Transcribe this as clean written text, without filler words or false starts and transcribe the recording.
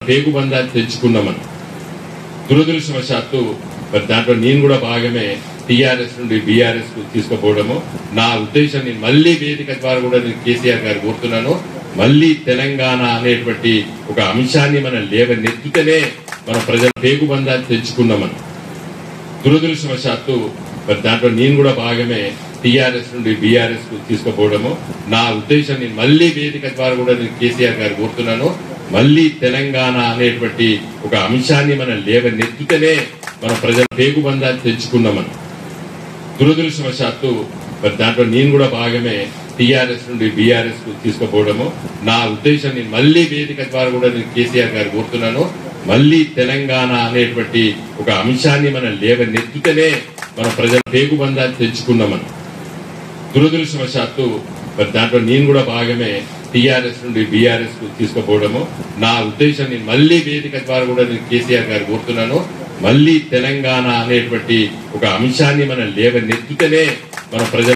పేగుబంధాన్ని తెచ్చుకున్నామని. దురదృష్టవశాత్తు మరి దాంట్లో నేను కూడా భాగమే టీఆర్ఎస్ నుండి బీఆర్ఎస్ కు తీసుకుపోవడము. నా ఉద్దేశం నేను మళ్లీ వేదిక ద్వారా కూడా నేను కేసీఆర్ గారు కోరుతున్నాను, మళ్లీ తెలంగాణ అనేటువంటి ఒక అంశాన్ని మనం లేవనెత్తితేనే మన ప్రజల పేగుబంధాన్ని తెచ్చుకున్నామని. దురదృష్టవశాత్తు మరి దాంట్లో నేను కూడా భాగమే టీఆర్ఎస్ నుండి బీఆర్ఎస్ కు తీసుకుపోవడము. నా ఉద్దేశం నేను మళ్లీ వేదిక ద్వారా కూడా నేను కేసీఆర్ గారు కోరుతున్నాను, మళ్లీ తెలంగాణ అనేటువంటి ఒక అంశాన్ని మనం లేవనెత్తితేనే మన ప్రజల పేగుబంధాన్ని తెచ్చుకున్నామని. దురదృష్టవశాత్తు మరి దాంట్లో నేను కూడా భాగమే టీఆర్ఎస్ నుండి బీఆర్ఎస్ కు తీసుకుపోవడము. నా ఉద్దేశం నేను మళ్లీ వేదిక ద్వారా కూడా నేను కేసీఆర్ గారు కోరుతున్నాను, మళ్లీ తెలంగాణ అనేటువంటి ఒక అంశాన్ని మనం లేవనెత్తితేనే మన ప్రజల పేగుబంధాన్ని తెచ్చుకున్నామని. దురదృష్టవశాత్తు మరి దాంట్లో నేను కూడా భాగమే టీఆర్ఎస్ నుండి బీఆర్ఎస్ కు తీసుకుపోవడము. నా ఉద్దేశం నేను మళ్లీ వేదిక ద్వారా కూడా నేను కేసీఆర్ గారు కోరుతున్నాను, మళ్లీ తెలంగాణ అనేటువంటి ఒక అంశాన్ని మనం లేవనెత్తితేనే మన ప్రజల